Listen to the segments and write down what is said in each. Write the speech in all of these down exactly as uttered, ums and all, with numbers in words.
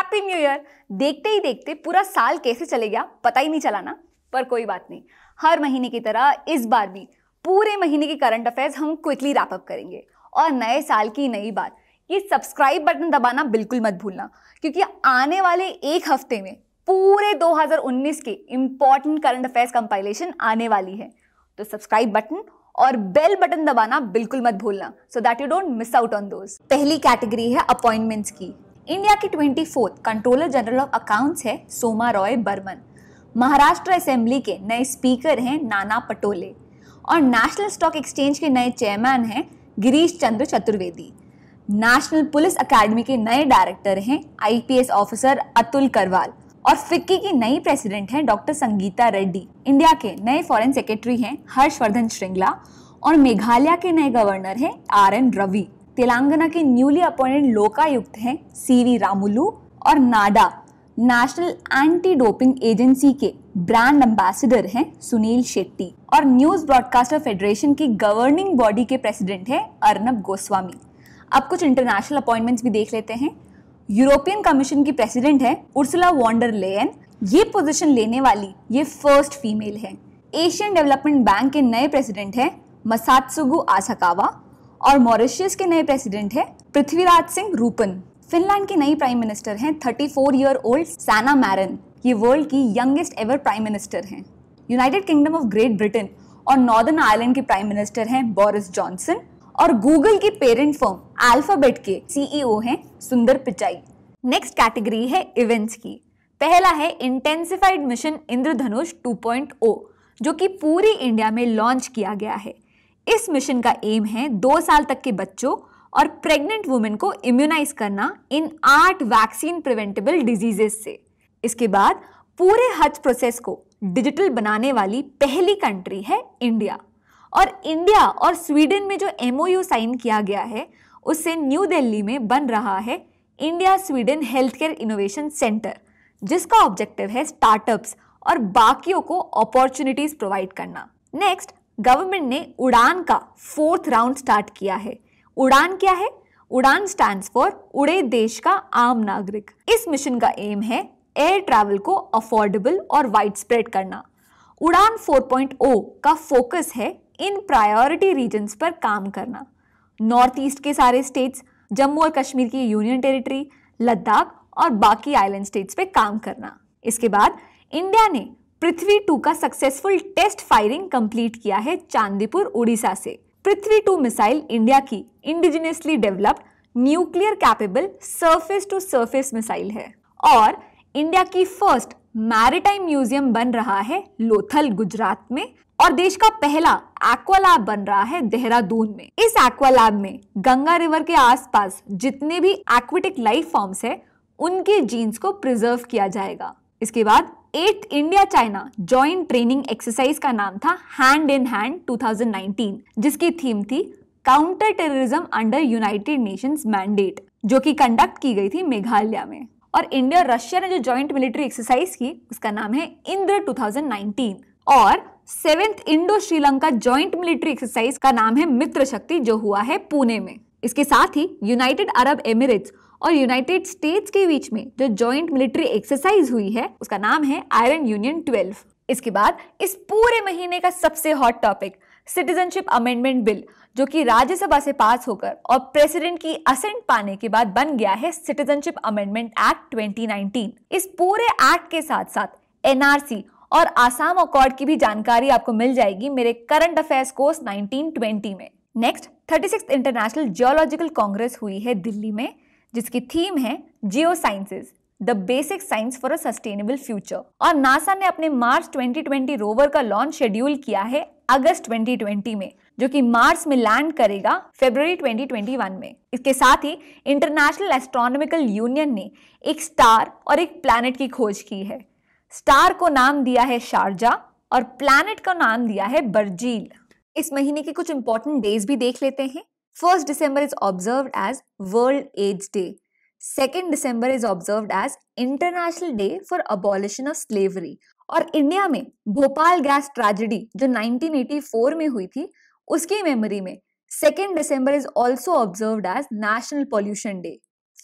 Happy new year. देखते ही देखते पूरा साल कैसे चले गया पता ही नहीं चला ना। पर कोई बात नहीं, हर महीने की तरह इस बार भी पूरे महीने की करंट अफेयर्स हम क्विकली रैप अप करेंगे। और नए साल की नई बात, ये सब्सक्राइब बटन दबाना बिल्कुल मत भूलना, क्योंकि आने वाले एक हफ्ते में पूरे दो हज़ार उन्नीस के इंपॉर्टेंट करंट अफेयर्स कंपाइलेशन आने वाली है। तो सब्सक्राइब बटन और बेल बटन दबाना बिल्कुल मत भूलना, so that you don't miss out on those. पहली कैटेगरी है अपॉइंटमेंट्स की। इंडिया की twenty fourth controller general of accounts है सोमा रॉय बर्मन। महाराष्ट्र असेंबली के नए स्पीकर हैं नाना पटोले। और नेशनल स्टॉक एक्सचेंज के नए चेयरमैन हैं Girish Chandra Chaturvedi. National police academy के नए डायरेक्टर हैं आईपीएस ऑफिसर अतुल करवाल। और फिक्की की नई प्रेसिडेंट हैं डॉक्टर संगीता रेड्डी। इंडिया के नए फॉरेन सेक्रेटरी हैं हर्षवर्धन श्रृंगला। और मेघालय के नए गवर्नर हैं आर एन रवि। तेलंगाना के न्यूली अपॉइंटेड लोकायुक्त हैं सीवी रामुलु। और NADA national anti doping agency के ब्रांड एम्बेसडर हैं सुनील शेट्टी। और न्यूज ब्रॉडकास्टर फेडरेशन की गवर्निंग बॉडी के प्रेसिडेंट हैं अर्नब गोस्वामी। अब कुछ इंटरनेशनल अपॉइंटमेंट्स भी देख लेते हैं। यूरोपियन कमीशन की प्रेसिडेंट है उर्सुला वॉन डर लेयन। ये पोजीशन लेने वाली ये फर्स्ट फीमेल है। एशियन डेवलपमेंट बैंक के नए प्रेसिडेंट हैं मसात्सुगु आसाकावा। और मॉरिशस के नए प्रेसिडेंट है पृथ्वीराज सिंह रूपन। फिनलैंड की नई प्राइम मिनिस्टर हैं thirty four year old Sanna Marin. ये वर्ल्ड की यंगेस्ट एवर प्राइम मिनिस्टर हैं। United Kingdom of Great Britain और नॉर्दर्न आयरलैंड के प्राइम मिनिस्टर हैं बोरिस जॉनसन। और गूगल की पेरेंट फर्म अल्फाबेट के सीईओ हैं सुंदर पिचाई। नेक्स्ट कैटेगरी है इवेंट्स की। पहला है intensified mission Indradhanush two point O, जो कि पूरी इंडिया में लॉन्च किया गया है। इस मिशन का एम है दो साल तक के बच्चों और प्रेग्नेंट वुमेन को इम्यूनाइज करना इन आठ वैक्सीन प्रिवेंटेबल डिजीजेस से। इसके बाद पूरे हज प्रोसेस को डिजिटल बनाने वाली पहली कंट्री है इंडिया। और इंडिया और स्वीडन में जो एमओयू साइन किया गया है, उससे न्यू दिल्ली में बन रहा है India Sweden health care innovation centre, जिसका ऑब्जेक्टिव है स्टार्टअप्स और बाकियों को अपॉर्चुनिटीज प्रोवाइड करना। नेक्स्ट, गवर्नमेंट ने उड़ान का फोर्थ राउंड स्टार्ट किया है। उड़ान क्या है? उड़ान स्टैंड्स फॉर उड़े देश का आम नागरिक। इस मिशन का एम है एयर ट्रैवल को अफोर्डेबल और वाइड स्प्रेड करना। उड़ान फोर पॉइंट ओ का फोकस है इन प्रायोरिटी रीजन्स पर काम करना। नॉर्थ ईस्ट के सारे स्टेट्स, जम्मू और कश्मीर की यूनियन टेरिटरी, लद्दाख और बाकी आइलैंड स्टेट्स पे काम करना। इसके बाद इंडिया ने पृथ्वी टू का सक्सेसफुल टेस्ट फायरिंग कंप्लीट किया है चांदीपुर उड़ीसा से। पृथ्वी टू मिसाइल इंडिया की indigenously developed nuclear capable surface to surface missile है। और इंडिया की फर्स्ट मैरीटाइम म्यूजियम बन रहा है लोथल गुजरात में। और देश का पहला एक्वा लैब बन रहा है देहरादून में। इस एक्वा लैब में गंगा रिवर के आसपास जितने भी एक्वेटिक लाइफ फॉर्म्स है, उनके जीन्स को प्रिजर्व किया जाएगा। इसके बाद eighth India China joint training exercise का नाम था hand in hand two thousand nineteen, जिसकी थीम थी counter terrorism under United Nations mandate, जो कि कंडक्ट की गई थी मेघालय में। और इंडिया और रशिया ने जो जॉइंट मिलिट्री एक्सरसाइज की, उसका नाम है इंद्र टू थाउजेंड नाइनटीन। और seventh Indo Sri Lanka joint military exercise का नाम है मित्र शक्ति, जो हुआ है पुणे में। इसके साथ ही यूनाइटेड अरब एमिरेट्स और यूनाइटेड स्टेट्स के बीच में जो जॉइंट मिलिट्री एक्सरसाइज हुई है, उसका नाम है आयरन यूनियन ट्वेल्व। इसके बाद इस पूरे महीने का सबसे hot topic citizenship amendment bill, जो कि राज्यसभा से पास होकर और प्रेसिडेंट की असेंट पाने के बाद बन गया है citizenship amendment act twenty nineteen. इस पूरे एक्ट के साथ साथ एनआरसी और आसाम अकॉर्ड की भी जानकारी आपको मिल जाएगी मेरे current affairs course nineteen twenty में। Next, thirty sixth international geological congress हुई है दिल्ली में, जिसकी थीम है geo sciences, the basic science for a sustainable future. और नासा ने अपने मार्स ट्वेंटी ट्वेंटी रोवर का लॉन्च शेड्यूल किया है अगस्त ट्वेंटी ट्वेंटी में, जो कि मार्स में लैंड करेगा फरवरी ट्वेंटी ट्वेंटी वन में। इसके साथ ही इंटरनेशनल एस्ट्रोनॉमिकल यूनियन ने एक स्टार और एक प्लैनेट की खोज की है। स्टार को नाम दिया है शारजा और प्लैनेट का नाम दिया है बर्जील। इस महीने के कुछ इंपॉर्टेंट डेज भी देख लेते हैं। First December is observed as world AIDS day. Second December is observed as international day for abolition of slavery. और इंडिया में भोपाल गैस ट्रेजेडी जो नाइनटीन एटी फोर में हुई थी, उसकी मेमोरी में second December is also observed as national pollution day.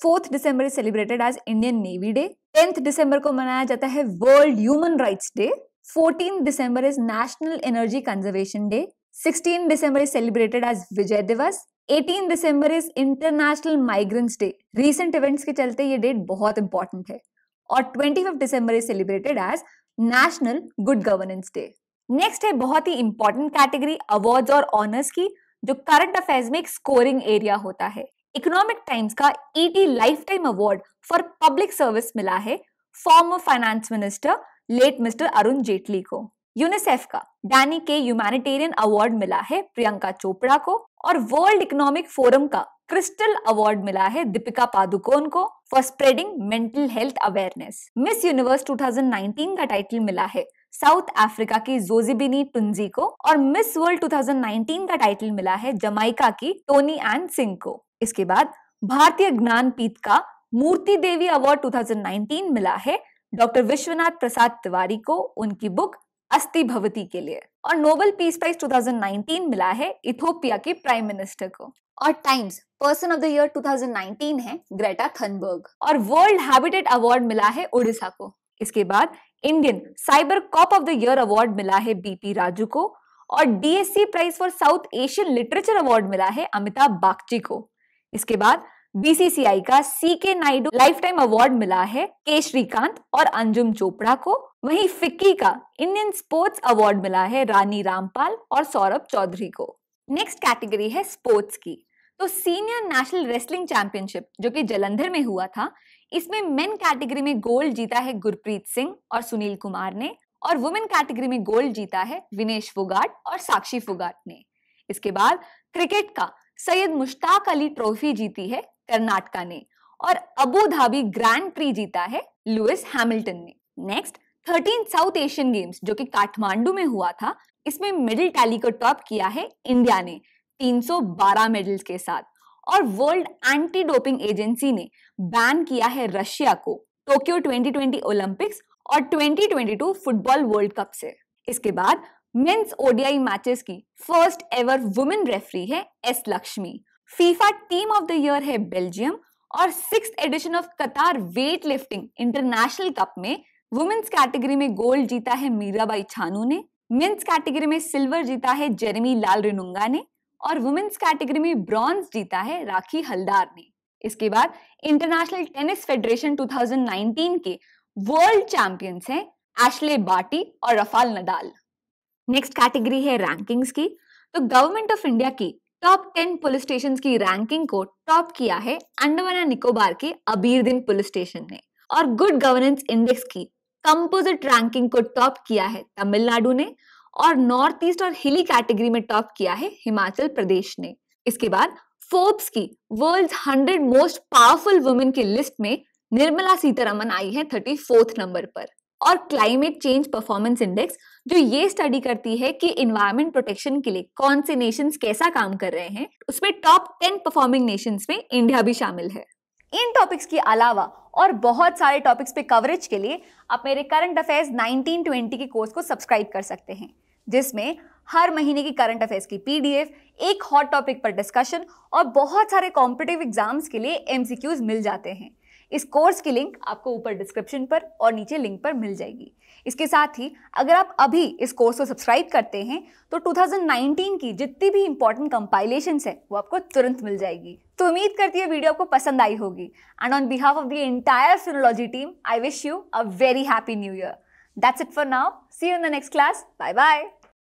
Fourth December is celebrated as Indian navy day. Tenth December को मनाया जाता है world human rights day. Fourteen December is national energy conservation day. Sixteen December is celebrated as Vijay Diwas. Eighteen December is international migrants day. Recent events के चलते ये date बहुत important है। और twenty fifth December is celebrated as national good governance day. Next है बहुत ही important category awards और ऑनर्स की, जो करंट अफेयर्स में एक स्कोरिंग एरिया होता है। इकोनॉमिक टाइम्स का ET lifetime award for public service मिला है former finance minister late mister Arun Jaitley को। यूनिसेफ का डैनी के ह्यूमैनिटेरियन अवार्ड मिला है प्रियंका चोपड़ा को। और वर्ल्ड इकोनॉमिक फोरम का क्रिस्टल अवार्ड मिला है दीपिका पादुकोण को for spreading mental health awareness. Miss universe two thousand nineteen का टाइटल मिला है साउथ अफ्रीका की जोजिबिनी टुंजी को। और miss world two thousand nineteen का टाइटल मिला है जमाइका की टोनी एन सिंह को। इसके बाद भारतीय ज्ञानपीठ का Moorti Devi award two thousand nineteen मिला है डॉक्टर विश्वनाथ प्रसाद तिवारी को उनकी बुक अस्ति भवती के लिए। और Nobel peace prize two thousand nineteen मिला है इथियोपिया के प्राइम मिनिस्टर को। और Times person of the year two thousand nineteen है ग्रेटा थनबर्ग। और वर्ल्ड हैबिटेट अवार्ड मिला है उड़ीसा को। इसके बाद Indian cyber cop of the year award मिला है बीपी राजू को। और DSC prize for South Asian literature award मिला है अमिताभ बागची को। इसके बाद बीसीसीआई का सी के नायडू लाइफ टाइम अवार्ड मिला है के श्रीकांत और अंजुम चोपड़ा को। वहीं फिक्की का इंडियन स्पोर्ट्स अवार्ड मिला है रानी रामपाल और सौरभ चौधरी को। नेक्स्ट कैटेगरी है स्पोर्ट्स की। तो सीनियर नेशनल रेसलिंग चैंपियनशिप जो कि जलंधर में हुआ था, इसमें मेन कैटेगरी में गोल्ड जीता है गुरप्रीत सिंह और सुनील कुमार ने। और वुमेन कैटेगरी में गोल्ड जीता है विनेश फोगाट और साक्षी फोगाट ने। इसके बाद क्रिकेट का सैयद मुश्ताक अली ट्रॉफी जीती है कर्नाटका ने। और अबू धाबी ग्रैंड प्री जीता है लुइस हैमिल्टन ने। Next thirteen South Asian games जो कि काठमांडू में हुआ था, इसमें मेडल टैली को टॉप किया है इंडिया ने तीन सौ बारह मेडल्स के साथ। और वर्ल्ड एंटी डोपिंग एजेंसी ने बैन किया है रशिया को टोक्यो ट्वेंटी ट्वेंटी ओलंपिक्स और twenty twenty two football world cup से। इसके बाद मेंस ओडीआई मैचेस की फर्स्ट एवर वुमेन रेफरी है S Lakshmi. FIFA team of the year है बेल्जियम। और sixth edition of Qatar weight lifting international cup में women's category में गोल्ड जीता है मीराबाई छानू ने। मेंस कैटेगरी में सिल्वर जीता है जेरेमी लाल रिनुंगा ने। और वुमेन्स कैटेगरी में ब्रॉन्ज जीता है राखी हलदार ने। इसके बाद international tennis federation two thousand nineteen के वर्ल्ड चैंपियंस हैं एशले बार्टी और रफाल नडाल। नेक्स्ट कैटेगरी है रैंकिंग्स की। तो गवर्नमेंट ऑफ इंडिया की टॉप टेन पुलिस स्टेशन की रैंकिंग को टॉप किया है अंडमान एंड निकोबार के अबीरदिन पुलिस स्टेशन ने। और गुड गवर्नेंस इंडेक्स की कंपोजिट रैंकिंग को टॉप किया है तमिलनाडु ने। और नॉर्थ ईस्ट और हिली कैटेगरी में टॉप किया है हिमाचल प्रदेश ने। इसके बाद फोर्ब्स की world's hundred most powerful women की लिस्ट में निर्मला सीतारमन आई है थर्टी फोर्थ नंबर पर। और क्लाइमेट चेंज परफॉर्मेंस इंडेक्स जो ये स्टडी करती है कि एनवायरमेंट प्रोटेक्शन के लिए कौन से नेशंस कैसा काम कर रहे हैं, उसमें टॉप टेन परफॉर्मिंग नेशंस में इंडिया भी शामिल है। इन टॉपिक्स के अलावा और बहुत सारे टॉपिक्स पे कवरेज के लिए आप मेरे करंट अफेयर्स नाइनटीन ट्वेंटी के कोर्स को सब्सक्राइब कर सकते हैं, जिसमें हर महीने की करंट अफेयर्स की पीडीएफ, एक हॉट टॉपिक पर डिस्कशन और बहुत सारे कॉम्पिटिटिव एग्जाम्स के लिए एमसीक्यूज मिल जाते हैं। इस कोर्स की लिंक आपको ऊपर डिस्क्रिप्शन पर और नीचे लिंक पर मिल जाएगी। इसके साथ ही अगर आप अभी इस कोर्स को सब्सक्राइब करते हैं तो टू थाउजेंड नाइनटीन की जितनी भी इंपॉर्टेंट कंपाइलेशंस है वो आपको तुरंत मिल जाएगी। तो उम्मीद करती है वीडियो आपको पसंद आई होगी। And on behalf of the entire Finology team I wish you a very happy new year. That's it for now. See you in the next class. Bye bye.